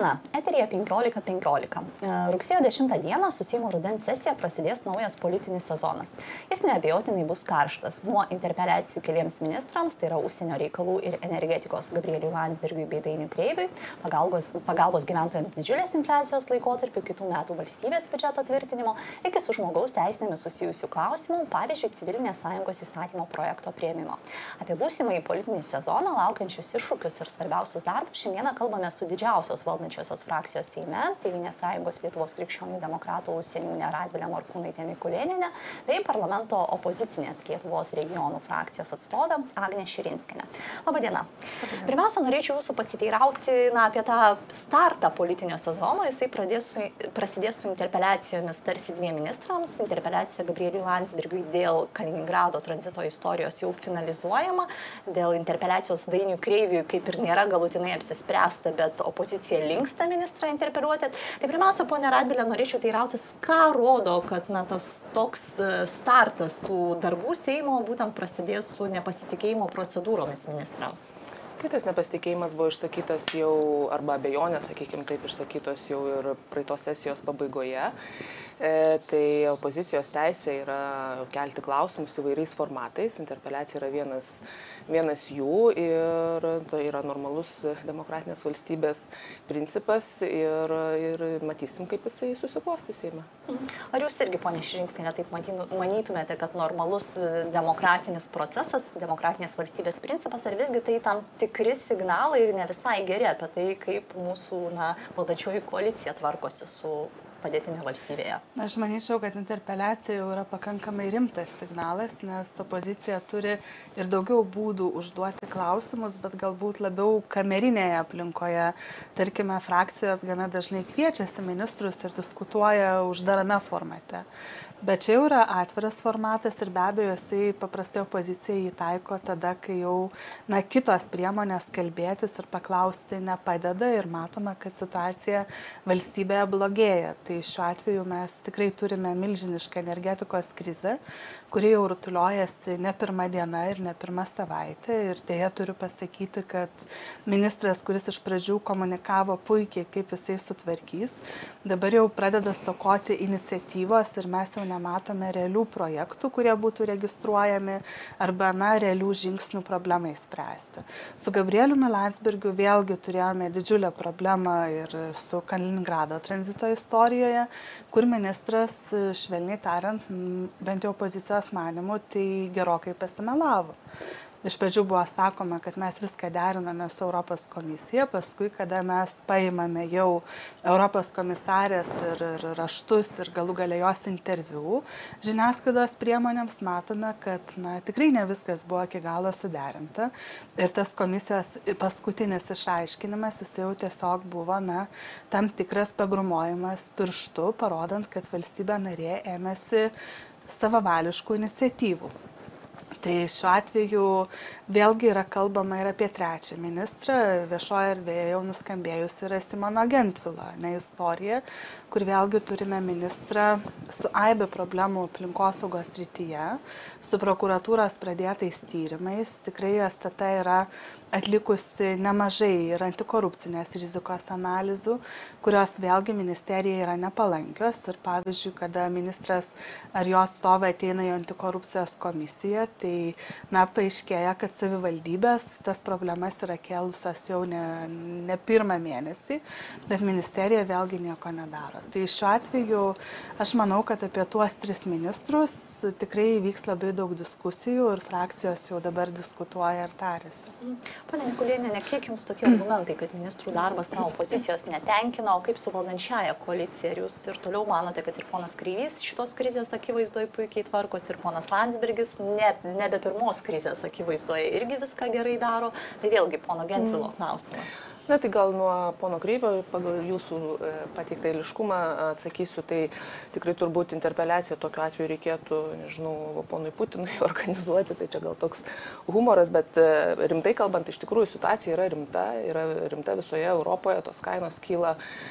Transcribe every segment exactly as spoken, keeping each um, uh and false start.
Labadiena, eteryje penkiolika penkiolika. Rugsėjo dešimtą dieną su Seimo rudens sesija prasidės naujas politinis sezonas. Jis neabejotinai bus karštas. Nuo interpeliacijų keliems ministrams, tai yra užsienio reikalų ir energetikos Gabrieliui Landsbergiui bei Dainiui Kreiviui, pagalbos, pagalbos gyventojams didžiulės infliacijos laikotarpiu, kitų metų valstybės biudžeto tvirtinimo, iki su žmogaus teisėmis susijusių klausimų, pavyzdžiui, civilinės sąjungos įstatymo projekto priėmimo. Apie būsimąjį politinį sezoną, laukiančius iššūkius ir svarbiausius darbus šiandieną kalbame su didžiausios valdančiosios frakcijos Seime, Tėvynės sąjungos Lietuvos krikščionių demokratų seniūnė Radvilė Morkūnaitė Mikulėnienė bei parlamento opozicinės Lietuvos regionų frakcijos atstovė Agnė Širinskienė. Labadiena. Labadiena. Pirmiausia, norėčiau jūsų pasiteirauti na, apie tą startą politinio sezono. Jisai pradės su, prasidės su interpeliacijomis tarsi dviem ministrams. Interpeliacija Gabrieliui Landsbergiui dėl Kaliningrado tranzito istorijos jau finalizuojama. Dėl interpeliacijos Dainiui Kreiviui kaip ir nėra galutinai apsispręsta, bet opozicija linksta ministrą interpeliuoti. Tai pirmiausia, ponia Radvilė, norėčiau teirautis, ką rodo, kad na, tos, toks startas tų darbų Seimo būtent prasidės su nepasitikėjimo procedūromis ministrams. Kitas nepasitikėjimas buvo išsakytas jau, arba abejonės, sakykime taip, išsakytos jau ir praeitos sesijos pabaigoje. E, tai opozicijos teisė yra kelti klausimus įvairiais formatais. Interpeliacija yra vienas, vienas jų ir tai yra normalus demokratinės valstybės principas ir, ir matysim, kaip jisai susiklostys Seime. Ar jūs irgi, ponia Širinskienė, taip manytumėte, kad normalus demokratinis procesas, demokratinės valstybės principas, ar visgi tai tam tikri signalai ir ne visai geri apie tai, kaip mūsų na, valdančioji koalicija tvarkosi su padėtimi valstybėje? Aš manyčiau, kad interpeliacija jau yra pakankamai rimtas signalas, nes opozicija turi ir daugiau būdų užduoti klausimus, bet galbūt labiau kamerinėje aplinkoje. Tarkime, frakcijos gana dažnai kviečiasi ministrus ir diskutuoja uždarame formate. Bet čia jau yra atviras formatas ir be abejo jisai paprastai opozicija jį taiko tada, kai jau na, kitos priemonės kalbėtis ir paklausti nepadeda ir matome, kad situacija valstybėje blogėja. Tai šiuo atveju mes tikrai turime milžinišką energetikos krizę, kuri jau rutuliojasi ne pirmą dieną ir ne pirmą savaitę. Ir dėja turiu pasakyti, kad ministras, kuris iš pradžių komunikavo puikiai, kaip jisai sutvarkys, dabar jau pradeda stokoti iniciatyvos ir mes jau nematome realių projektų, kurie būtų registruojami arba na, realių žingsnių problemai spręsti. Su Gabrieliumi Landsbergiu vėlgi turėjome didžiulę problemą ir su Kaliningrado tranzito istorijoje, kur ministras, švelniai tariant, bent jau opozicijos manimu, tai gerokai pasimelavo. Iš pradžių buvo sakoma, kad mes viską deriname su Europos komisija, paskui, kada mes paimame jau Europos komisarės ir, ir raštus ir galų gale jos interviu, žiniasklaidos priemonėms matome, kad na, tikrai ne viskas buvo iki galo suderinta. Ir tas komisijos paskutinis išaiškinimas, jis jau tiesiog buvo na, tam tikras pagrumojimas pirštu, parodant, kad valstybė narė ėmėsi savavališkų iniciatyvų. Tai šiuo atveju vėlgi yra kalbama ir apie trečią ministrą. Viešoje erdvėje jau nuskambėjus yra Simono Gentvilo ne, istorija, kur vėlgi turime ministrą su aibe problemų aplinkosaugos srityje, su prokuratūros pradėtais tyrimais. Tikrai S T T yra atlikusi nemažai ir antikorupcinės rizikos analizų, kurios vėlgi ministerijai yra nepalankios. Ir pavyzdžiui, kada ministras ar jo atstovai ateina į antikorupcijos komisiją, tai na, paaiškėja, kad savivaldybės tas problemas yra kėlusios jau ne, ne pirmą mėnesį, bet ministerija vėlgi nieko nedaro. Tai šiuo atveju aš manau, kad apie tuos tris ministrus tikrai vyks labai daug diskusijų ir frakcijos jau dabar diskutuoja ir tarėsi. Pane Mikulėniene, kiek jums tokie argumentai, kad ministrų darbas na, opozicijos netenkina, o kaip su valdančiaja koalicija? Ar jūs ir toliau manote, kad ir ponas Kreivys šitos krizės akivaizdoje puikiai tvarkosi, ir ponas Landsbergis ne, nebe pirmos krizės akivaizdoje irgi viską gerai daro? Tai vėlgi pono Gentvilo klausimas. Na tai gal nuo pono Kreivio pagal jūsų pateiktą eiliškumą atsakysiu, tai tikrai turbūt interpeliaciją tokiu atveju reikėtų, nežinau, ponui Putinui organizuoti, tai čia gal toks humoras, bet rimtai kalbant, iš tikrųjų situacija yra rimta, yra rimta visoje Europoje, tos kainos kyla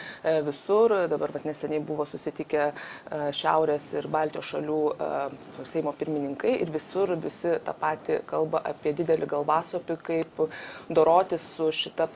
visur, dabar vat, neseniai buvo susitikę Šiaurės ir Baltijos šalių Seimo pirmininkai ir visur visi tą patį kalba apie didelį galvasopį, kaip dorotis su šita padėtimi,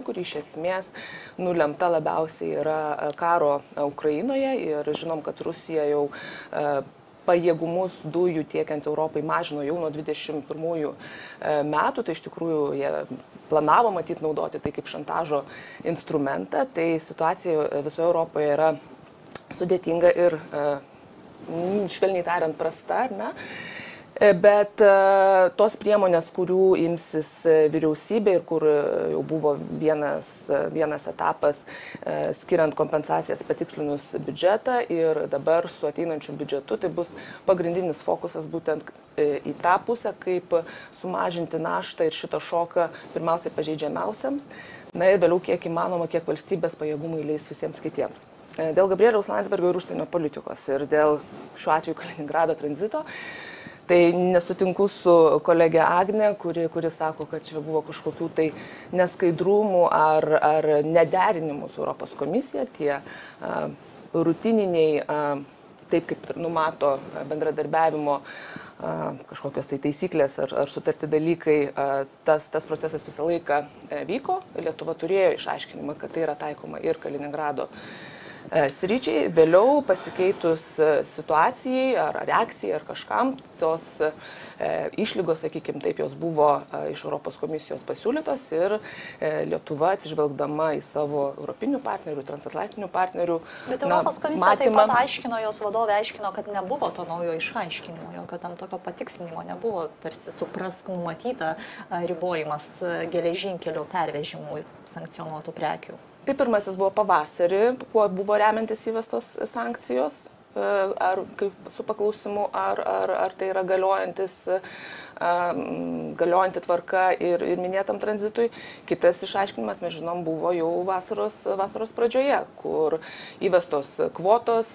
kuri iš esmės nulemta labiausiai yra karo Ukrainoje ir žinom, kad Rusija jau pajėgumus dujų tiekiant Europai mažino jau nuo dvidešimt pirmųjų metų, tai iš tikrųjų jie planavo matyti naudoti tai kaip šantažo instrumentą, tai situacija visoje Europoje yra sudėtinga ir švelniai tariant prasta, ar ne? Bet tos priemonės, kurių imsis vyriausybė ir kur jau buvo vienas, vienas etapas skiriant kompensacijas patikslinus biudžetą ir dabar su ateinančiu biudžetu, tai bus pagrindinis fokusas būtent į tą pusę, kaip sumažinti naštą ir šitą šoką pirmiausiai pažeidžiamiausiams, na ir vėliau kiek įmanoma, kiek valstybės pajėgumai leis visiems kitiems. Dėl Gabrieliaus Landsbergio ir užsienio politikos ir dėl šiuo atveju Kaliningrado tranzito, tai nesutinku su kolegė Agne, kuri, kuri sako, kad čia buvo kažkokių tai neskaidrumų ar, ar nederinimų su Europos komisija, tie a, rutininiai, a, taip kaip numato bendradarbiavimo a, kažkokios tai taisyklės ar, ar sutarti dalykai, a, tas, tas procesas visą laiką a, vyko. Lietuva turėjo išaiškinimą, kad tai yra taikoma ir Kaliningrado sričiai, vėliau pasikeitus situacijai ar reakcijai ar kažkam, tos e, išlygos, sakykime, taip jos buvo e, iš Europos komisijos pasiūlytos ir e, Lietuva atsižvelgdama į savo europinių partnerių, transatlantinių partnerių. Bet Europos na, komisija matymą, taip pat aiškino, jos vadovė aiškino, kad nebuvo to naujo išaiškinimo, jo, kad ant tokio patikslinimo nebuvo tarsi suprask numatyta ribojimas geležinkelių pervežimų sankcionuotų prekių. Tai pirmasis buvo pavasarį, kuo buvo remiantis įvestos sankcijos, ar kaip su paklausimu, ar, ar, ar tai yra galiojantis, galiojanti tvarka ir, ir minėtam tranzitui. Kitas išaiškinimas, mes žinom, buvo jau vasaros, vasaros pradžioje, kur įvestos kvotos,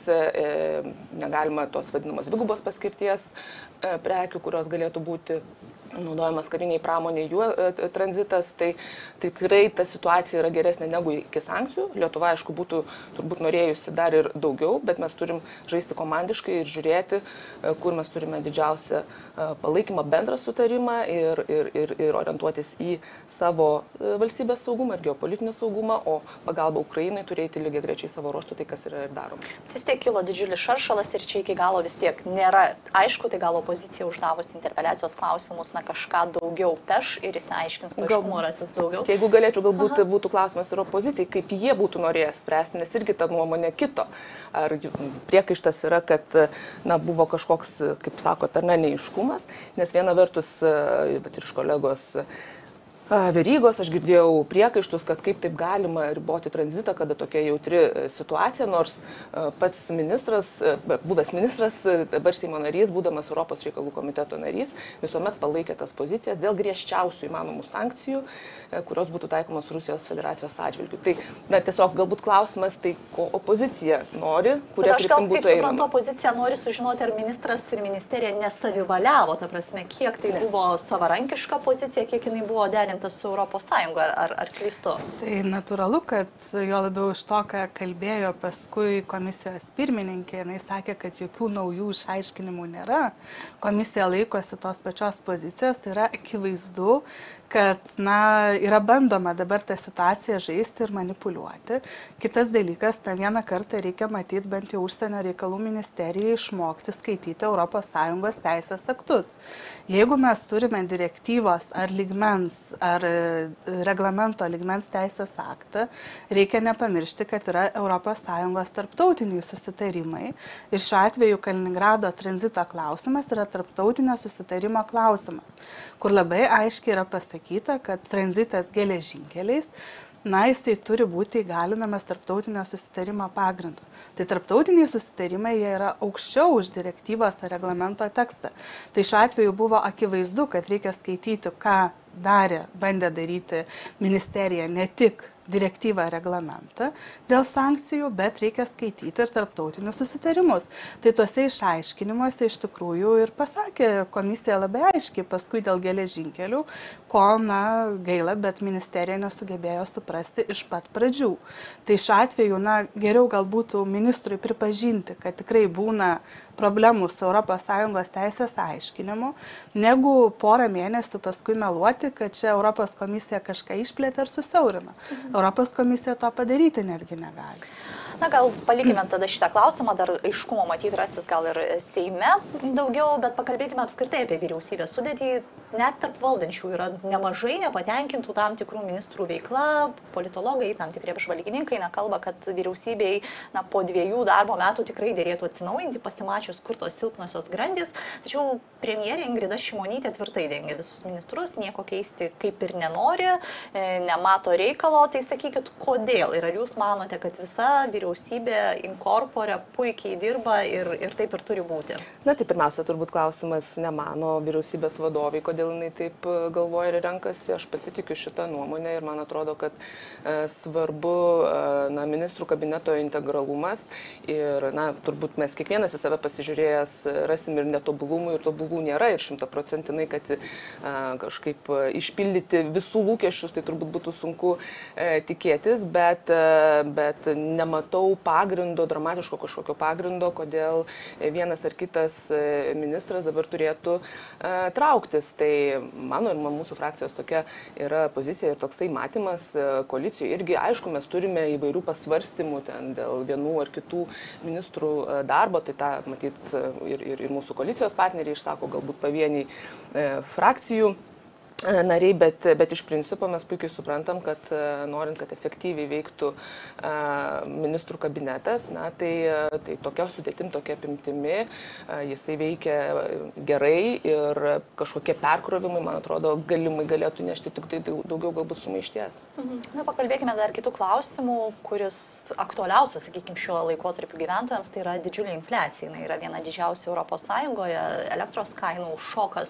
negalima tos vadinamos dvigubos paskirties prekių, kurios galėtų būti naudojamas kariniai pramoniai jų e, tranzitas, tai tikrai ta situacija yra geresnė negu iki sankcijų. Lietuva, aišku, būtų turbūt norėjusi dar ir daugiau, bet mes turim žaisti komandiškai ir žiūrėti, e, kur mes turime didžiausią e, palaikymą, bendrą sutarimą ir, ir, ir, ir orientuotis į savo e, valstybės saugumą ir geopolitinį saugumą, o pagalba Ukrainai turėti lygiai grečiai savo ruoštų, tai kas yra ir daroma. Vis tiek kilo didžiulis šaršalas ir čia iki galo vis tiek nėra aišku, tai gal opozicija uždavus interpeliacijos klausimus, na, kažką daugiau peš ir įsiaiškins to aiškumo rasis daugiau. Jeigu galėčiau, galbūt Aha. būtų klausimas ir opozicijai, kaip jie būtų norėję spręsti, nes irgi ta nuomonė kito. Ar priekaištas yra, kad na, buvo kažkoks, kaip sakot, ar ne, neaiškumas, nes viena vertus, bet ir iš kolegos Verygos, aš girdėjau priekaištus, kad kaip taip galima riboti tranzitą, kada tokia jautri situacija, nors pats ministras, buvęs ministras, dabar Seimo narys, būdamas Europos reikalų komiteto narys, visuomet palaikė tas pozicijas dėl griežčiausių įmanomų sankcijų, kurios būtų taikomos Rusijos federacijos atžvilgių. Tai na, tiesiog galbūt klausimas, tai ko opozicija nori, kuria kryptim būtų einama. Aš gal, kaip suprantu, opozicija nori sužinoti, ar ministras ir ministerija nesavivaliavo, ta prasme, kiek tai ne. buvo savarankiška pozicija, kiek jinai buvo derinta su Europos Sąjunga, ar, ar klystu? Tai natūralu, kad jo labiau iš to, ką kalbėjo paskui komisijos pirmininkė, jinai sakė, kad jokių naujų išaiškinimų nėra. Komisija laikosi tos pačios pozicijos, tai yra akivaizdu, kad na, yra bandoma dabar tą situaciją žaisti ir manipuliuoti. Kitas dalykas, tą vieną kartą reikia matyti bent jau užsienio reikalų ministerijai išmokti skaityti Europos Sąjungos teisės aktus. Jeigu mes turime direktyvos ar lygmens, ar reglamento lygmens teisės aktą, reikia nepamiršti, kad yra Europos Sąjungos tarptautiniai susitarimai. Ir šiuo atveju Kaliningrado tranzito klausimas yra tarptautinio susitarimo klausimas, kur labai aiškiai yra pasakyta, kad tranzitas geležinkeliais, na, jisai turi būti įgalinamas tarptautinio susitarimo pagrindu. Tai tarptautiniai susitarimai jie yra aukščiau už direktyvos ar reglamento tekstą. Tai šiuo atveju buvo akivaizdu, kad reikia skaityti, ką darė, bandė daryti ministerija ne tik direktyvą, reglamentą dėl sankcijų, bet reikia skaityti ir tarptautinius susitarimus. Tai tuose išaiškinimuose iš tikrųjų ir pasakė komisija labai aiškiai, paskui dėl geležinkelių, ko, na, gaila, bet ministerija nesugebėjo suprasti iš pat pradžių. Tai šiuo atveju, na, geriau galbūt ministrui pripažinti, kad tikrai būna problemų su Europos Sąjungos teisės aiškinimu, negu porą mėnesių paskui meluoti, kad čia Europos komisija kažką išplėtė ar susiaurino. Mhm. Europos komisija to padaryti netgi negali. Na, gal palikime tada šitą klausimą, dar aiškumo matyti rasis gal ir Seime daugiau, bet pakalbėkime apskritai apie vyriausybės sudėtį. Net tarp valdančių yra nemažai nepatenkintų tam tikrų ministrų veikla, politologai, tam tikri apžvalgininkai na, kalba, kad vyriausybei na, po dviejų darbo metų tikrai dėrėtų atsinaujinti, pasimačius, kur tos silpnosios grandys. Tačiau premjerė Ingrida Šimonytė tvirtai dengia visus ministrus, nieko keisti kaip ir nenori, nemato reikalo. Tai sakykit, kodėl ir ar jūs manote, kad visa vyriausybė inkorporė puikiai dirba ir, ir taip ir turi būti? Na, tai pirmiausia, turbūt klausimas ne mano vyriausybės vadovai, kodėl jinai taip galvoja ir renkasi. Aš pasitikiu šitą nuomonę ir man atrodo, kad e, svarbu e, na, ministrų kabineto integralumas ir, na, turbūt mes kiekvienas į save pasižiūrėjęs rasim ir netobulumų, ir tobulų nėra ir šimtaprocentinai, kad e, kažkaip išpildyti visų lūkesčius, tai turbūt būtų sunku e, tikėtis, bet, e, bet nematau pagrindo, dramatiško kažkokio pagrindo, kodėl vienas ar kitas ministras dabar turėtų e, trauktis. Tai mano ir mūsų frakcijos tokia yra pozicija ir toksai matymas koalicijoje. Irgi, aišku, mes turime įvairių pasvarstymų ten dėl vienų ar kitų ministrų darbo, tai tą, matyt, ir, ir, ir mūsų koalicijos partneriai išsako, galbūt pavieniai e, frakcijų nariai, bet, bet iš principo mes puikiai suprantam, kad norint, kad efektyviai veiktų uh, ministrų kabinetas, na, tai, tai tokia sudėtim, tokia apimtimi, uh, jisai veikia gerai ir kažkokie perkrovimai, man atrodo, galimai galėtų nešti tik tai daugiau galbūt sumaišties. Mhm. Na, pakalbėkime dar kitų klausimų, kuris aktualiausias, sakykime, šiuo laikotarpiu gyventojams, tai yra didžiulė infliacija. Jis yra viena didžiausių Europos Sąjungoje, elektros kainų šokas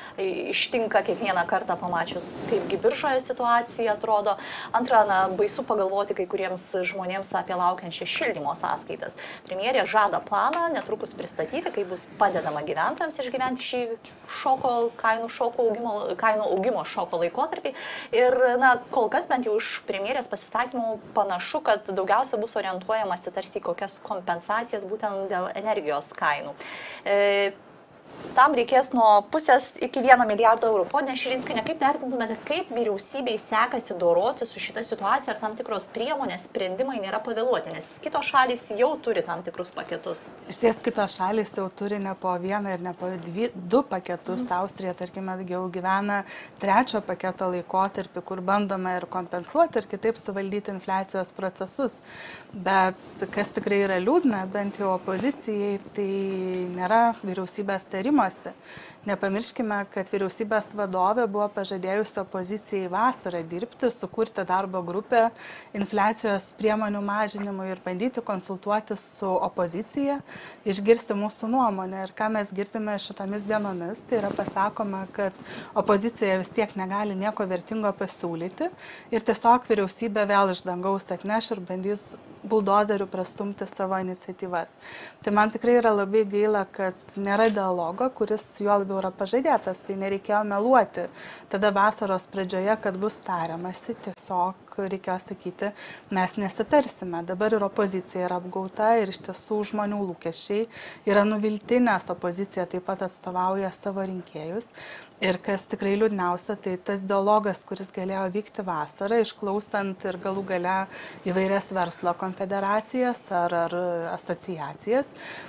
ištinka kiekvieną kartą pamačius, kaipgi biržoje situacija atrodo. Antra, na, baisu pagalvoti kai kuriems žmonėms apie laukiančią šildymo sąskaitas. Premjerė žada planą netrukus pristatyti, kaip bus padedama gyventojams išgyventi šį šoko, kainų, šoko augimo, kainų augimo šoko laikotarpį. Ir, na, kol kas bent jau iš premjerės pasisakymų panašu, kad daugiausia bus orientuojamasi tarsi į kokias kompensacijas būtent dėl energijos kainų. E, Tam reikės nuo pusės iki vieno milijardo eurų. Pone Širinskiene, kaip vertintumėte, kaip vyriausybei sekasi doroti su šita situacija, ar tam tikros priemonės, sprendimai nėra pavėluoti, nes kitos šalys jau turi tam tikrus paketus? Iš ties kitos šalys jau turi ne po vieną ir ne po dvi, du paketus. Mm. Austrija, tarkime, jau gyvena trečio paketo laikotarpį, kur bandoma ir kompensuoti, ir kitaip suvaldyti infliacijos procesus. Bet kas tikrai yra liūdna, bent jau opozicijai, tai nėra vyriausybės tarimuose. Nepamirškime, kad vyriausybės vadovė buvo pažadėjusi opozicijai vasarą dirbti, sukurti darbo grupę infliacijos priemonių mažinimui ir bandyti konsultuoti su opozicija, išgirsti mūsų nuomonę. Ir ką mes girdime šitomis dienomis, tai yra pasakoma, kad opozicija vis tiek negali nieko vertingo pasiūlyti ir tiesiog vyriausybė vėl iš dangaus atneš ir bandys buldozerių prastumti savo iniciatyvas. Tai man tikrai yra labai gaila, kad nėra dialogo, kuris juo labiau yra pažadėtas, tai nereikėjo meluoti. Tada vasaros pradžioje, kad bus tariamasi, tiesiog reikėjo sakyti, mes nesitarsime. Dabar ir opozicija yra apgauta ir iš tiesų žmonių lūkesčiai yra nuvilti, nes opozicija taip pat atstovauja savo rinkėjus. Ir kas tikrai liūdniausia, tai tas dialogas, kuris galėjo vykti vasarą, išklausant ir galų gale įvairias verslo konfederacijas ar, ar asociacijas,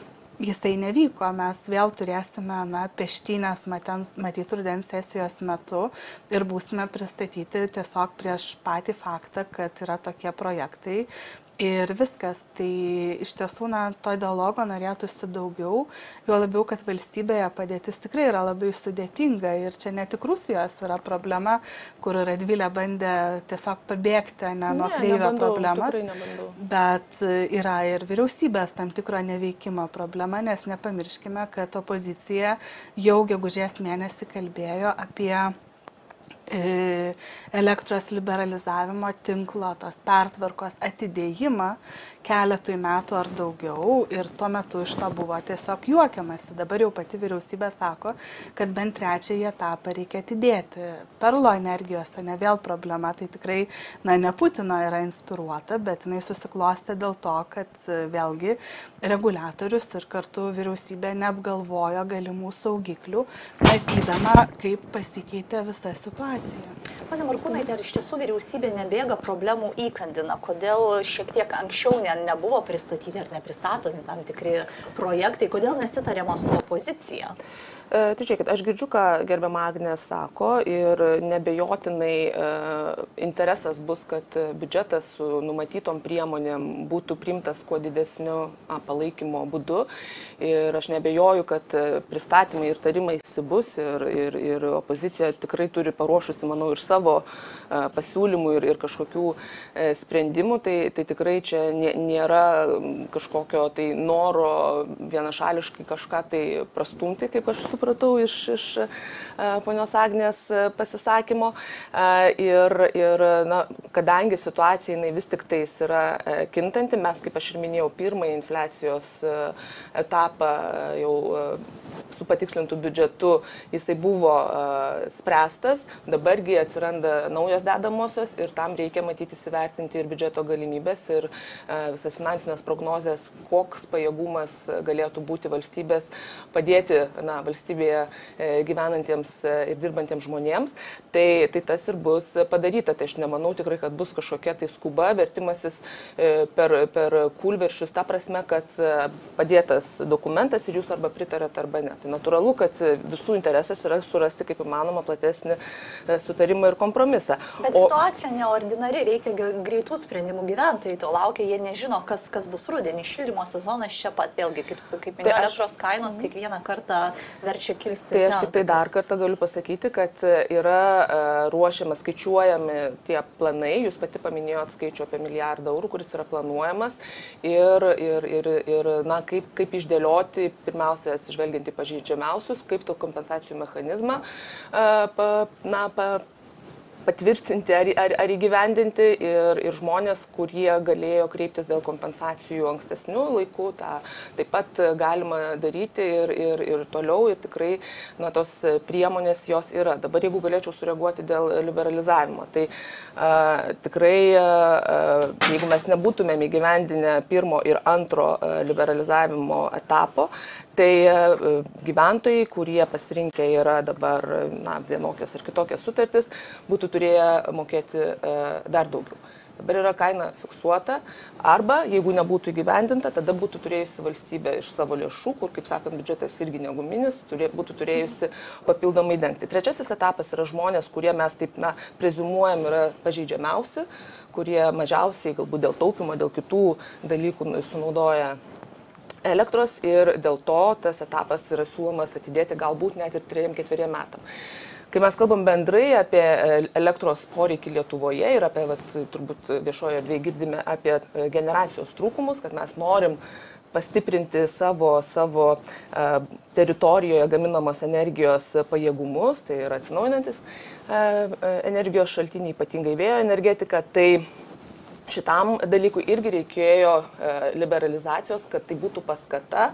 jisai nevyko. Mes vėl turėsime na, peštynės matyti rudens sesijos metu ir būsime pristatyti tiesiog prieš patį faktą, kad yra tokie projektai. Ir viskas, tai iš tiesų, na, to dialogo norėtųsi daugiau, jo labiau, kad valstybėje padėtis tikrai yra labai sudėtinga ir čia ne tik Rusijos yra problema, kur Radvilė bandė tiesiog pabėgti ne, nuo kreivio problemas, bet yra ir vyriausybės tam tikro neveikimo problema, nes nepamirškime, kad opozicija jau gegužės mėnesį kalbėjo apie elektros liberalizavimo tinklo, tos pertvarkos atidėjimą keletui metų ar daugiau ir tuo metu iš to buvo tiesiog juokiamasi. Dabar jau pati vyriausybė sako, kad bent trečiąjį etapą reikia atidėti. Perlo energijos, ne vėl problema, tai tikrai, na, ne Putino yra inspiruota, bet jinai susiklostė dėl to, kad vėlgi reguliatorius ir kartu vyriausybė neapgalvojo galimų saugiklių, matydama, kaip pasikeitė visa situacija. Pane Morkūnaite, ar iš tiesų vyriausybė nebėga problemų įkandina? Kodėl šiek tiek anksčiau ne, nebuvo pristatyti ar nepristatomi tam tikri projektai? Kodėl nesitariama su opozicija? Tai žiūrėkit, aš girdžiu, ką gerbiama Agnė sako ir nebejotinai e, interesas bus, kad biudžetas su numatytom priemonėm būtų priimtas kuo didesniu a, palaikymo būdu. Ir aš nebejoju, kad pristatymai ir tarimai bus ir, ir, ir opozicija tikrai turi paruošusi, manau, ir savo e, pasiūlymų ir, ir kažkokių e, sprendimų. Tai, tai tikrai čia nė, nėra kažkokio tai noro vienašališkai kažką tai prastumti, kaip aš supratau iš, iš ponios Agnės pasisakymo. Ir, ir na, kadangi situacija jinai vis tik tais yra kintanti, mes, kaip aš ir minėjau, pirmąjį infliacijos etapą jau su patikslintų biudžetu jisai buvo spręstas, dabargi atsiranda naujos dedamosios ir tam reikia matyti įsivertinti ir biudžeto galimybės ir visas finansinės prognozės, koks pajėgumas galėtų būti valstybės padėti na, valstybėje gyvenantiems ir dirbantiems žmonėms, tai, tai tas ir bus padaryta. Tai aš nemanau tikrai, kad bus kažkokia tai skuba, vertimasis per, per kūlveršius, ta prasme, kad padėtas dokumentas ir jūs arba pritarėt arba ne. Tai natūralu, kad visų interesas yra surasti kaip įmanoma platesnį sutarimą ir kompromisą. Bet o... situacija neordinari, reikia greitų sprendimų, gyventojai to laukia, jie nežino, kas, kas bus rudenį. Šildymo sezonas čia pat, vėlgi, kaip, kaip minėjau, elektros aš... kainos mm. kiekvieną kartą verčia kilsti. Tai aš tik tai dar kartą galiu pasakyti, kad yra ruošiamas, skaičiuojami tie planai, jūs pati paminėjot skaičių apie milijardą eurų, kuris yra planuojamas ir, ir, ir, ir na, kaip, kaip išdėlioti, pirmiausia, atsižvelgiant į pažeidžiamiausius, kaip to kompensacijų mechanizmą pa, na, pa, patvirtinti ar, ar, ar įgyvendinti ir, ir žmonės, kurie galėjo kreiptis dėl kompensacijų ankstesnių laikų, tą taip pat galima daryti ir, ir, ir toliau ir tikrai na, tos priemonės jos yra. Dabar jeigu galėčiau sureaguoti dėl liberalizavimo, tai a, tikrai a, jeigu mes nebūtumėm įgyvendinę pirmo ir antro a, liberalizavimo etapo, tai gyventojai, kurie pasirinkę yra dabar na, vienokias ar kitokias sutartis, būtų turėję mokėti dar daugiau. Dabar yra kaina fiksuota, arba jeigu nebūtų įgyvendinta, tada būtų turėjusi valstybė iš savo lėšų, kur, kaip sakant, biudžetas irgi neguminis, turė, būtų turėjusi papildomai dengti. Trečiasis etapas yra žmonės, kurie mes taip na, preziumuojam yra pažeidžiamiausi, kurie mažiausiai galbūt dėl taupimo, dėl kitų dalykų sunaudoja elektros ir dėl to tas etapas yra siūlomas atidėti galbūt net ir trejiem ketveriem metam. Kai mes kalbam bendrai apie elektros poreikį Lietuvoje ir apie, vat, turbūt viešojo erdvėje girdime apie generacijos trūkumus, kad mes norim pastiprinti savo, savo uh, teritorijoje gaminamos energijos pajėgumus, tai yra atsinaujinantis uh, energijos šaltiniai, ypatingai vėjo energetika, tai šitam dalykui irgi reikėjo liberalizacijos, kad tai būtų paskata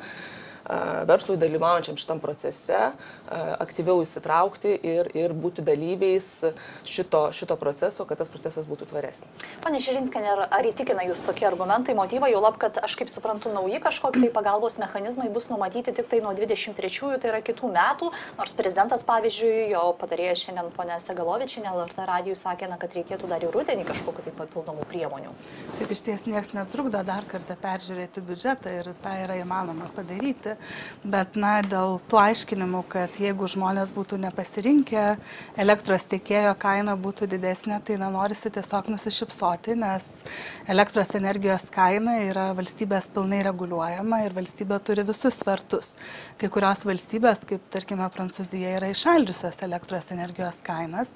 verslui dalyvaujančiam šitam procese aktyviau įsitraukti ir, ir būti dalyviais šito, šito proceso, kad tas procesas būtų tvaresnis. Pane Širinskienė, ar, ar įtikina jūs tokie argumentai, motyvai, jau lab, kad aš kaip suprantu, nauji kažkokie pagalbos mechanizmai bus numatyti tik tai nuo dvidešimt trečiųjų, tai yra kitų metų, nors prezidentas, pavyzdžiui, jo patarėjas šiandien ponė Segalovičienė L R T radijui sakė, na, kad reikėtų dar ir rudenį kažkokiu tai papildomų priemonių. Taip, iš ties niekas netrukdo dar kartą peržiūrėti biudžetą ir tą yra įmanoma padaryti. Bet, na, dėl tų aiškinimų, kad jeigu žmonės būtų nepasirinkę, elektros tiekėjo kaina būtų didesnė, tai na, norisi tiesiog nusišypsoti, nes elektros energijos kaina yra valstybės pilnai reguliuojama ir valstybė turi visus svertus. Kai kurios valstybės, kaip tarkime Prancūzija, yra įšaldžiusios elektros energijos kainas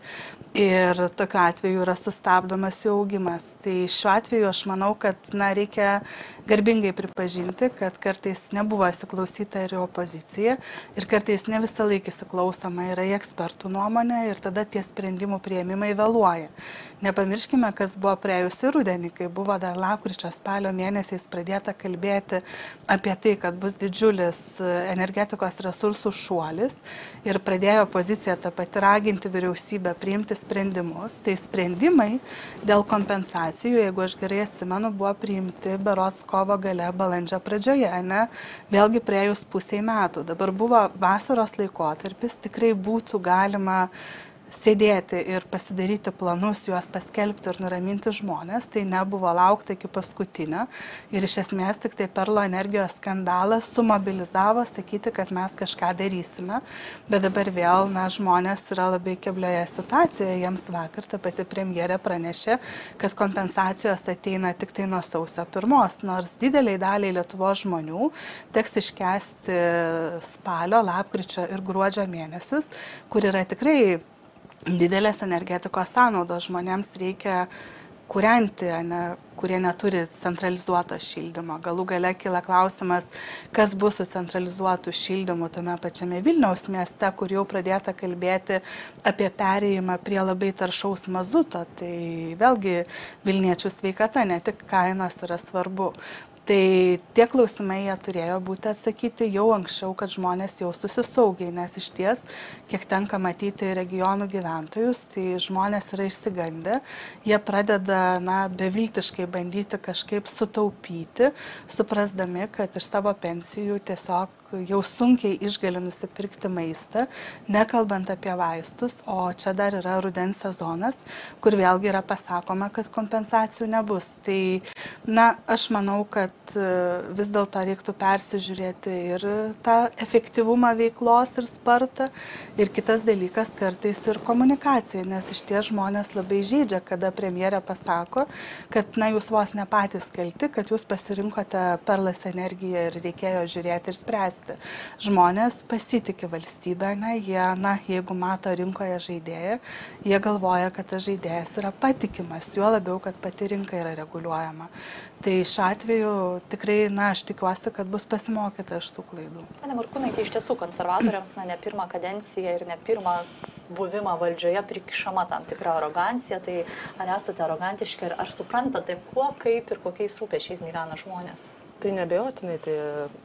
ir tokiu atveju yra sustabdomas jų augimas. Tai šiuo atveju aš manau, kad na, reikia garbingai pripažinti, kad kartais nebuvo įsiklausyti įsiklausyta ir į opoziciją ir kartais ne visą laiką įsiklausoma yra į ekspertų nuomonę ir tada tie sprendimų prieimimai vėluoja. Nepamirškime, kas buvo praėjusį rudenį, kai buvo dar lapkričio spalio mėnesiais pradėta kalbėti apie tai, kad bus didžiulis energetikos resursų šuolis ir pradėjo opozicija tą patį raginti vyriausybę priimti sprendimus. Tai sprendimai dėl kompensacijų, jeigu aš gerai atsimenu, buvo priimti berods kovo gale, balandžio pradžioje, ne? Vėlgi praėjus pusiai metų. Dabar buvo vasaros laikotarpis, tikrai būtų galima sėdėti ir pasidaryti planus, juos paskelbti ir nuraminti žmonės, tai nebuvo laukta iki paskutinio ir iš esmės tik tai Perlo energijos skandalas sumobilizavo sakyti, kad mes kažką darysime, bet dabar vėl na, žmonės yra labai keblioje situacijoje, jiems vakar ta pati premjerė pranešė, kad kompensacijos ateina tik tai nuo sausio pirmos, nors dideliai daliai Lietuvos žmonių teks iškęsti spalio, lapkričio ir gruodžio mėnesius, kur yra tikrai didelės energetikos sąnaudos, žmonėms reikia kūrenti, ne, kurie neturi centralizuoto šildymo. Galų gale kyla klausimas, kas bus su centralizuotu šildymu tame pačiame Vilniaus mieste, kur jau pradėta kalbėti apie perėjimą prie labai taršaus mazuto. Tai vėlgi Vilniečių sveikata, ne tik kainos yra svarbu. Tai tie klausimai jie turėjo būti atsakyti jau anksčiau, kad žmonės jaustųsi saugiai, nes iš ties, kiek tenka matyti regionų gyventojus, tai žmonės yra išsigandę, jie pradeda na, beviltiškai bandyti kažkaip sutaupyti, suprasdami, kad iš savo pensijų tiesiog jau sunkiai išgali nusipirkti maistą, nekalbant apie vaistus, o čia dar yra rudens sezonas, kur vėlgi yra pasakoma, kad kompensacijų nebus. Tai, na, aš manau, kad vis dėlto reiktų persižiūrėti ir tą efektyvumą veiklos ir spartą. Ir kitas dalykas kartais ir komunikacija, nes iš tie žmonės labai žaidžia, kada premjerė pasako, kad na, jūs vos ne patys kalti, kad jūs pasirinkote Perlas energiją ir reikėjo žiūrėti ir spręsti. Žmonės pasitikė valstybę, na, jie, na, jeigu mato rinkoje žaidėją, jie galvoja, kad tas žaidėjas yra patikimas, juo labiau, kad pati rinka yra reguliuojama. Tai šiuo atveju tikrai, na, aš tikiuosi, kad bus pasimokyta iš tų klaidų. Pane Morkūnai, tai iš tiesų konservatoriams na, ne pirmą kadenciją ir ne pirmą buvimą valdžioje prikišama tam tikra arogancija, tai ar esate arogantiški, ar suprantate, kuo, kaip ir kokiais rūpešiais gyvena žmonės? Tai nebejotinai, tai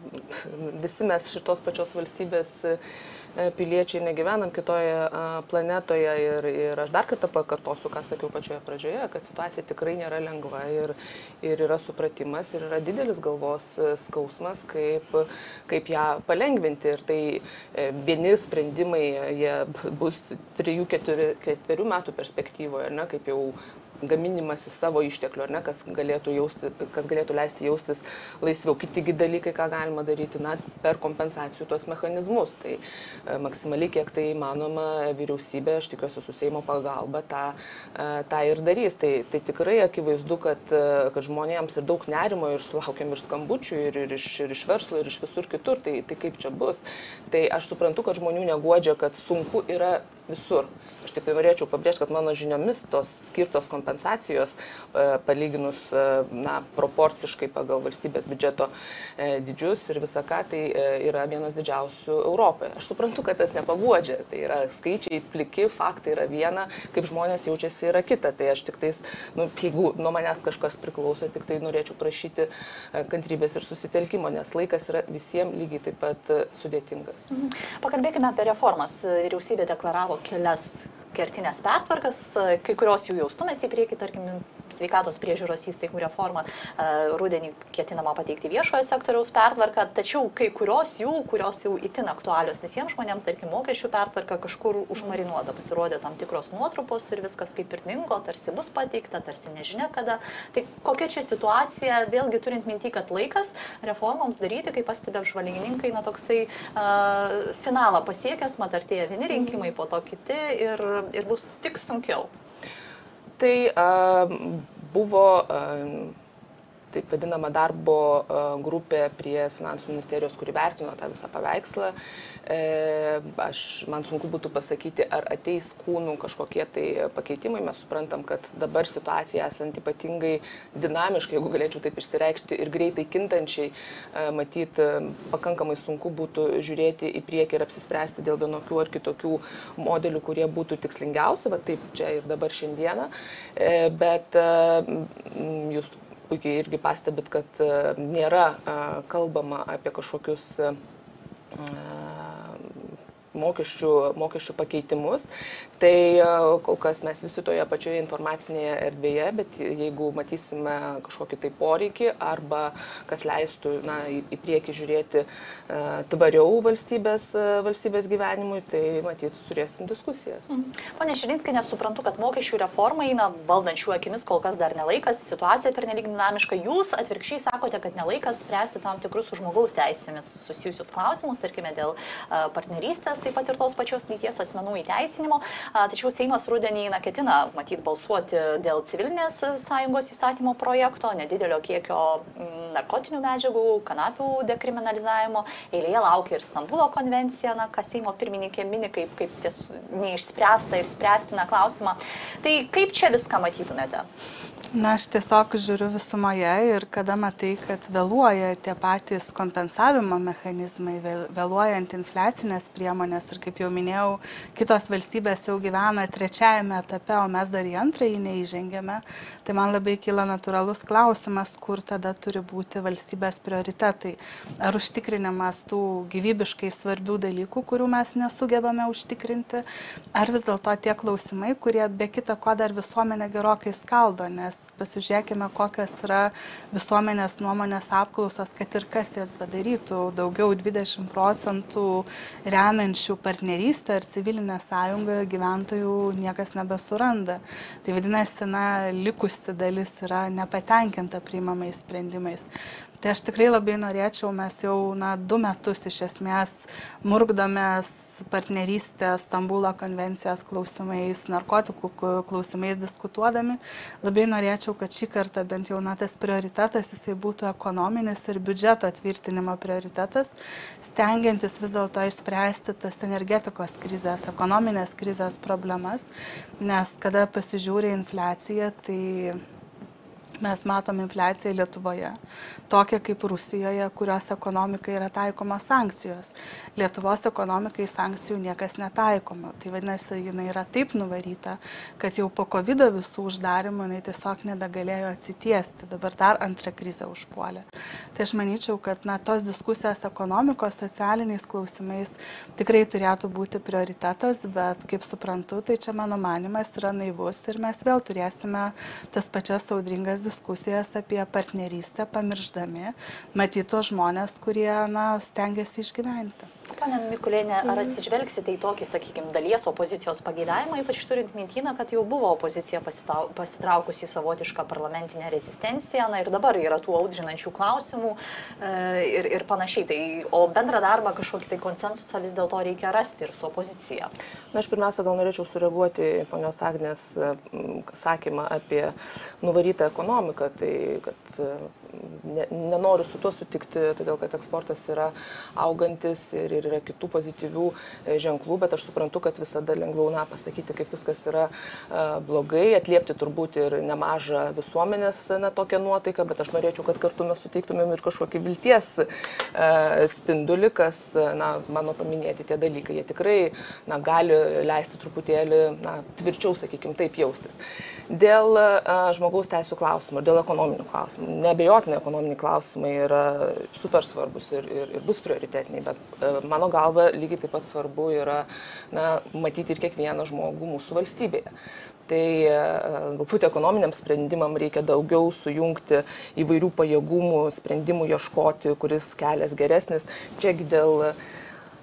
visi mes šitos pačios valstybės piliečiai negyvenam kitoje planetoje ir, ir aš dar kartą pakartosiu, ką sakiau pačioje pradžioje, kad situacija tikrai nėra lengva ir, ir yra supratimas ir yra didelis galvos skausmas, kaip, kaip ją palengvinti. Ir tai vieni sprendimai jie bus trijų, ketverių metų perspektyvoje, ne, kaip jau gaminimas į savo išteklių, ar ne, kas galėtų, jausti, kas galėtų leisti jaustis laisviau. Kitigi dalykai, ką galima daryti, na, per kompensacijų tuos mechanizmus. Tai e, maksimaliai, kiek tai įmanoma, vyriausybė, aš tikiuosi su Seimo pagalba, tą, e, tą ir darys. Tai, tai tikrai akivaizdu, kad, kad žmonėms ir daug nerimo ir sulaukiam ir skambučių, ir, ir, iš, ir iš verslo, ir iš visur kitur. Tai, tai kaip čia bus? Tai aš suprantu, kad žmonių neguodžia, kad sunku yra visur. Aš tik tai norėčiau pabrėžti, kad mano žiniomis tos skirtos kompensacijos e, palyginus e, na, proporciškai pagal valstybės biudžeto e, dydžius ir visą ką, tai e, yra vienos didžiausių Europoje. Aš suprantu, kad tas nepaguodžia, tai yra skaičiai, pliki, faktai yra viena, kaip žmonės jaučiasi yra kita. Tai aš tik tais, nu, jeigu nuo manęs kažkas priklauso, tik tai norėčiau prašyti e, kantrybės ir susitelkimo, nes laikas yra visiems lygiai taip pat e, sudėtingas. Mhm. Pakalbėkime apie reformas. Vyriausybė deklaravo kelias kertinės pertvarkas, kai kurios jų jau stumėsi į priekį, tarkim, sveikatos priežiūros įstaigų reforma, rudenį ketinama pateikti viešojo sektoriaus pertvarką, tačiau kai kurios jų, kurios jau itin aktualios visiems žmonėms, tarkim, mokesčių pertvarka kažkur užmarinuota, pasirodė tam tikros nuotrupos ir viskas kaip ir dingo, tarsi bus pateikta, tarsi nežinia kada. Tai kokia čia situacija, vėlgi turint minty, kad laikas reformoms daryti, kaip pastebė apžvalgininkai, na toksai uh, finalą pasiekęs, mat artėja vieni rinkimai, po to kiti ir, ir bus tik sunkiau. Tai uh, buvo uh, taip vadinama darbo grupė prie Finansų ministerijos, kuri vertino tą visą paveikslą. Aš, man sunku būtų pasakyti, ar ateis kūnų kažkokie tai pakeitimai. Mes suprantam, kad dabar situacija esant ypatingai dinamiškai, jeigu galėčiau taip išsireikšti, ir greitai kintančiai, matyt, pakankamai sunku būtų žiūrėti į priekį ir apsispręsti dėl vienokių ar kitokių modelių, kurie būtų tikslingiausi, va taip čia ir dabar šiandieną. Bet jūs puikiai irgi pastebit, kad nėra kalbama apie kažkokius mokesčių, mokesčių pakeitimus. Tai kol kas mes visi toje pačioje informacinėje erdvėje, bet jeigu matysime kažkokį tai poreikį arba kas leistų na, į, į priekį žiūrėti uh, tvariau valstybės, uh, valstybės gyvenimui, tai matyt turėsim diskusijas. Mm. Pone Širinskienė, nesuprantu, kad mokesčių reforma eina valdančių akimis, kol kas dar nelaikas, situacija pernelyg dinamiška. Jūs atvirkščiai sakote, kad nelaikas spręsti tam tikrus su žmogaus teisėmis susijusius klausimus, tarkime dėl uh, partnerystės, taip pat ir tos pačios lyties asmenų įteisinimo. Tačiau Seimas rudenį na, ketina, matyt, balsuoti dėl civilinės sąjungos įstatymo projekto, nedidelio kiekio narkotinių medžiagų, kanapių dekriminalizavimo. Eilėje laukia ir Stambulo konvencija, na, ką Seimo pirmininkė mini kaip, kaip ties neišspręsta ir spręstina klausimą. Tai kaip čia viską matytumėte? Na, aš tiesiog žiūriu visumoje ir kada matai, kad vėluoja tie patys kompensavimo mechanizmai, vėluojant infliacinės priemonės ir kaip jau minėjau, kitos valstybės jau gyvena trečiajame etape, o mes dar į antrąjį neįžengėme, tai man labai kyla natūralus klausimas, kur tada turi būti valstybės prioritetai. Ar užtikrinimas tų gyvybiškai svarbių dalykų, kurių mes nesugebame užtikrinti, ar vis dėlto tie klausimai, kurie be kita ko dar visuomenę gerokai skaldo, nes pasižiūrėkime, kokios yra visuomenės nuomonės apklausos, kad ir kas jas bedarytų, daugiau dvidešimt procentų remiančių partnerystę ar civilinę sąjungą gyventojų niekas nebesuranda. Tai vadinasi, na, likusi dalis yra nepatenkinta priimamais sprendimais. Tai aš tikrai labai norėčiau, mes jau na, du metus iš esmės murkdomės partnerystės, Stambulo konvencijos klausimais, narkotikų klausimais diskutuodami. Labai norėčiau, kad šį kartą bent jau na, tas prioritetas jisai būtų ekonominis ir biudžeto atvirtinimo prioritetas, stengiantis vis dėlto išspręsti tas energetikos krizės, ekonominės krizės problemas, nes kada pasižiūri infliaciją, tai mes matom infliaciją Lietuvoje, tokia kaip Rusijoje, kurios ekonomikai yra taikomos sankcijos. Lietuvos ekonomikai sankcijų niekas netaikoma. Tai vadinasi, jinai yra taip nuvaryta, kad jau po kovido visų uždarimų jinai tiesiog nebegalėjo atsitiesti. Dabar dar antrą krizę užpuolė. Tai aš manyčiau, kad na, tos diskusijos ekonomikos, socialiniais klausimais tikrai turėtų būti prioritetas, bet kaip suprantu, tai čia mano manimas yra naivus ir mes vėl turėsime tas pačias audringas diskusijas apie partnerystę, pamirždami matytos žmonės, kurie na, stengiasi išgyventi. Pane Mikulėne, ar atsižvelgsite į tokį, sakykime, dalies opozicijos pageidavimą, ypač turint mintyną, kad jau buvo opozicija pasitraukusi į savotišką parlamentinę rezistenciją, na ir dabar yra tų audrinančių klausimų e, ir, ir panašiai. Tai, o bendrą darbą kažkokį tai konsensusą vis dėlto reikia rasti ir su opozicija. Na, aš pirmiausia gal norėčiau sureaguoti ponios Agnės sakymą apie nuvarytą ekonomiką, tai kad ne, nenoriu su tuo sutikti, todėl kad eksportas yra augantis ir, ir yra kitų pozityvių ženklų, bet aš suprantu, kad visada lengviau na, pasakyti, kaip viskas yra uh, blogai, atliepti turbūt ir nemažą visuomenės na, tokią nuotaiką, bet aš norėčiau, kad kartu mes suteiktumėm ir kažkokį vilties uh, spindulį, kas, na, mano paminėti tie dalykai, jie tikrai na, gali leisti truputėlį na, tvirčiau, sakykime, taip jaustis. Dėl uh, žmogaus teisų klausimų, dėl ekonominių klausimų. Neabejotinai ekonominiai klausimai yra super svarbus ir, ir, ir bus prioritetiniai, bet uh, mano galva lygiai taip pat svarbu yra na, matyti ir kiekvieną žmogų mūsų valstybėje. Tai uh, galbūt ekonominiam sprendimam reikia daugiau sujungti įvairių pajėgumų, sprendimų ieškoti, kuris kelias geresnis. Čiagi dėl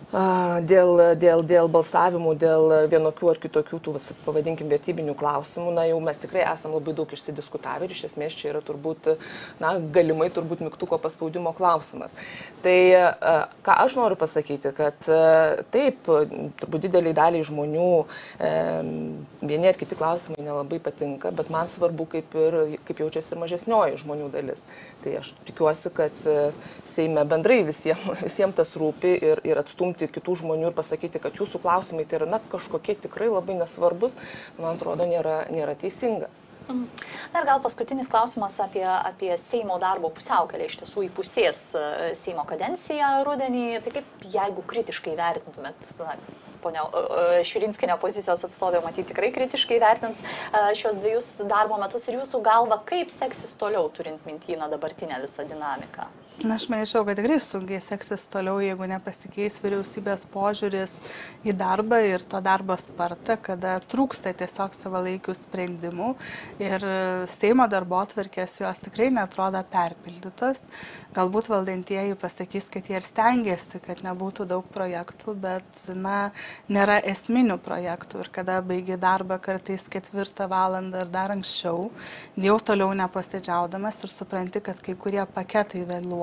Dėl, dėl, dėl balsavimų, dėl vienokių ar kitokių tų, pavadinkim, vertybinių klausimų, na jau mes tikrai esam labai daug išsidiskutavę ir iš esmės čia yra turbūt, na, galimai turbūt mygtuko paspaudimo klausimas. Tai ką aš noriu pasakyti, kad taip, turbūt dideliai daliai žmonių vieni ar kiti klausimai nelabai patinka, bet man svarbu, kaip, ir, kaip jaučiasi ir mažesnioji žmonių dalis. Tai aš tikiuosi, kad Seime bendrai visiems visiem tas rūpi ir, ir atstumti kitų žmonių ir pasakyti, kad jūsų klausimai tai yra na, kažkokie tikrai labai nesvarbus, man atrodo, nėra, nėra teisinga. Na ir gal paskutinis klausimas apie, apie Seimo darbo pusiaukelę. Iš tiesų įpusės Seimo kadenciją rudenį. Tai kaip jeigu kritiškai vertintumėt, na, ponia Širinskienė opozicijos atstovė, matyti, tikrai kritiškai vertins šios dviejus darbo metus ir jūsų galva, kaip seksis toliau, turint mintyną dabartinę visą dinamiką? Na, aš manyčiau, kad tikrai sunkiai seksis toliau, jeigu nepasikeis vyriausybės požiūris į darbą ir to darbo spartą, kada trūksta tiesiog savalaikių sprendimų ir Seimo darbotvarkės jos tikrai netrodo perpildytos. Galbūt valdantieji pasakys, kad jie ir stengiasi, kad nebūtų daug projektų, bet, na, nėra esminių projektų ir kada baigi darbą kartais ketvirtą valandą ar dar anksčiau, jau toliau neposėdžiaudamas ir supranti, kad kai kurie paketai vėluoja.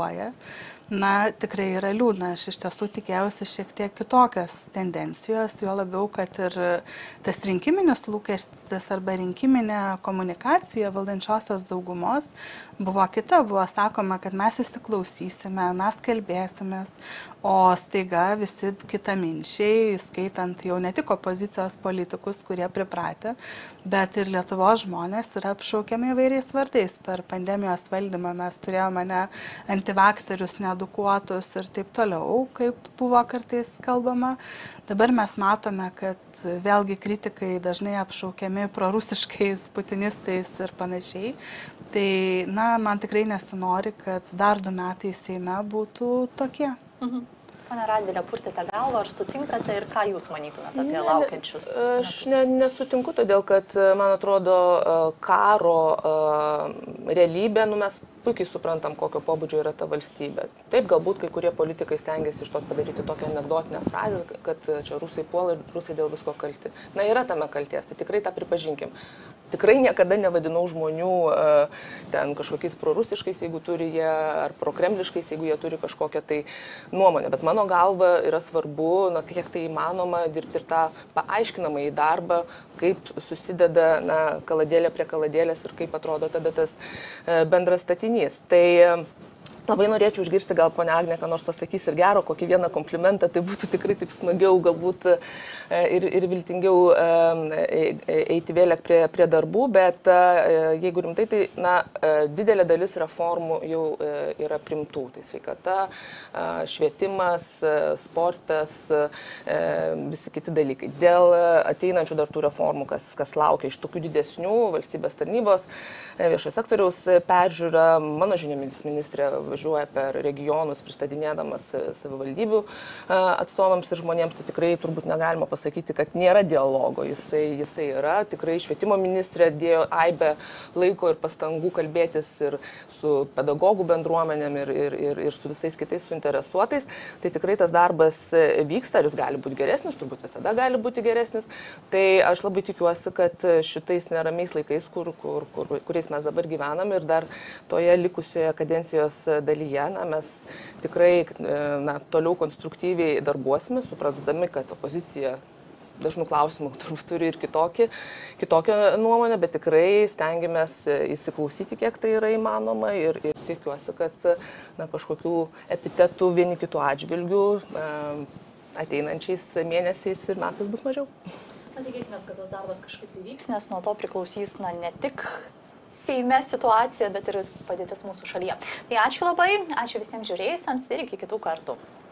Na, tikrai yra liūdna. Aš iš tiesų tikėjausi šiek tiek kitokios tendencijos, jo labiau, kad ir tas rinkiminis lūkestis arba rinkiminė komunikacija valdančiosios daugumos buvo kita. Buvo sakoma, kad mes įsiklausysime, mes kalbėsimės, o staiga visi kitaminčiai, skaitant jau ne tik opozicijos politikus, kurie pripratę, bet ir Lietuvos žmonės yra apšaukiami įvairiais vardais. Per pandemijos valdymą mes turėjome ne antivakserius, needukuotus ir taip toliau, kaip buvo kartais kalbama. Dabar mes matome, kad vėlgi kritikai dažnai apšaukiami prorusiškais putinistais ir panašiai. Tai, na, man tikrai nesinori, kad dar du metai Seime būtų tokie. Mhm. Pane Radvilė, purtėte galvą, ar sutinkate ir ką jūs manytumėte apie ne, laukiančius? Aš ne, nesutinku, todėl kad, man atrodo, karo realybė, nu, mes puikiai suprantam, kokio pobūdžio yra ta valstybė. Taip, galbūt kai kurie politikai stengiasi iš to padaryti tokią anekdotinę frazę, kad čia rusai puola ir rusai dėl visko kalti. Na, yra tame kalties, tai tikrai tą pripažinkim. Tikrai niekada nevadinau žmonių ten kažkokiais prorusiškais, jeigu turi jie, ar prokremliškais, jeigu jie turi kažkokią tai nuomonę. Bet mano galva yra svarbu, na, kiek tai įmanoma, dirbti ir tą paaiškinamą į darbą, kaip susideda, na, kaladėlė prie kaladėlės ir kaip atrodo tada tas bendras statinys. Tai labai norėčiau išgirsti, gal ponia Agnė, ką nors pasakys ir gero, kokį vieną komplimentą, tai būtų tikrai taip smagiau, galbūt ir, ir viltingiau eiti vėliau prie, prie darbų, bet jeigu rimtai, tai, na, didelė dalis reformų jau yra primtų. Tai sveikata, švietimas, sportas, visi kiti dalykai. Dėl ateinančių dar tų reformų, kas, kas laukia iš tokių didesnių valstybės tarnybos, viešo sektoriaus peržiūra, mano žiniomis ministrė važiuoja per regionus, pristatydinėdamas savivaldybių atstovams ir žmonėms, tai tikrai turbūt negalima pasakyti, kad nėra dialogo. Jisai, jisai yra. Tikrai švietimo ministrė dėjo aibę laiko ir pastangų kalbėtis ir su pedagogų bendruomenėm ir, ir, ir, ir su visais kitais suinteresuotais. Tai tikrai tas darbas vyksta, ar jis gali būti geresnis, turbūt visada gali būti geresnis. Tai aš labai tikiuosi, kad šitais neramiais laikais, kur, kur, kur, kuriais mes dabar gyvenam ir dar toje likusioje kadencijos dalyje, na, mes tikrai, na, toliau konstruktyviai darbuosime, suprasdami, kad opozicija dažnų klausimų turbūt turi ir kitokį, kitokią nuomonę, bet tikrai stengiamės įsiklausyti, kiek tai yra įmanoma ir, ir tikiuosi, kad, na, kažkokių epitetų vieni kitų atžvilgių ateinančiais mėnesiais ir metais bus mažiau. Na, tikėkime, kad tas darbas kažkaip įvyks, nes nuo to priklausys, na, ne tik Seime situacija, bet ir padėtis mūsų šalyje. Tai ačiū labai, ačiū visiems žiūrėjusiems ir iki kitų kartų.